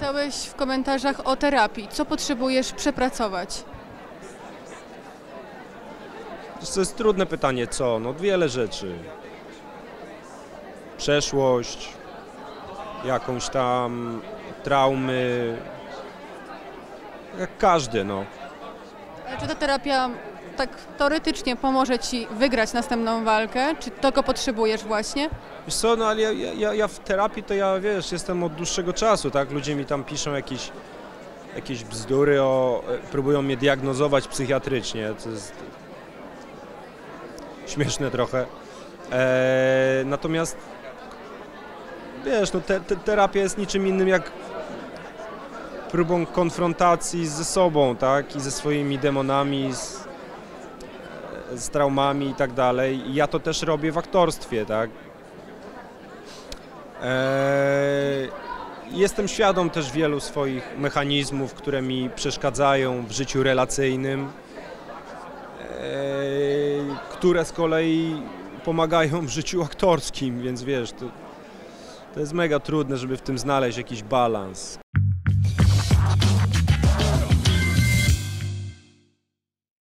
Pisałeś w komentarzach o terapii. Co potrzebujesz przepracować? To jest trudne pytanie, co? No wiele rzeczy. Przeszłość, jakąś tam traumy, jak każdy, no. Ale czy ta terapia tak teoretycznie pomoże Ci wygrać następną walkę? Czy tego potrzebujesz właśnie? Wiesz co, no ale ja w terapii to ja, wiesz, jestem od dłuższego czasu, tak? Ludzie mi tam piszą jakieś bzdury, próbują mnie diagnozować psychiatrycznie, to jest śmieszne trochę. Natomiast, wiesz, no terapia jest niczym innym jak próbą konfrontacji ze sobą, tak? I ze swoimi demonami, z traumami i tak dalej. I ja to też robię w aktorstwie, tak? Jestem świadom też wielu swoich mechanizmów, które mi przeszkadzają w życiu relacyjnym, które z kolei pomagają w życiu aktorskim, więc wiesz, to jest mega trudne, żeby w tym znaleźć jakiś balans.